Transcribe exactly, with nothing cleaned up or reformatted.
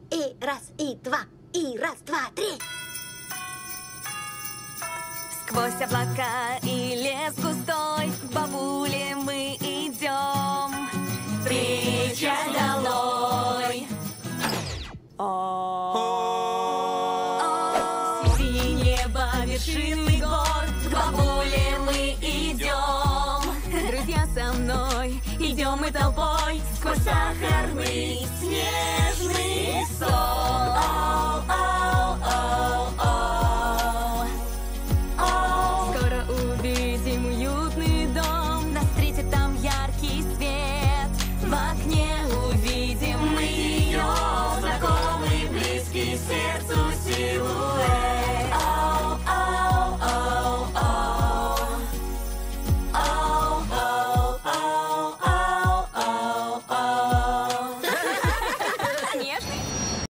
И раз, и два, и раз, два, три. Сквозь облака и лес густой к бабуле мы идем. Встреча долой. Среди неба вершины гор к бабуле мы идем. Друзья со мной, идем мы толпой сквозь сахарный снежный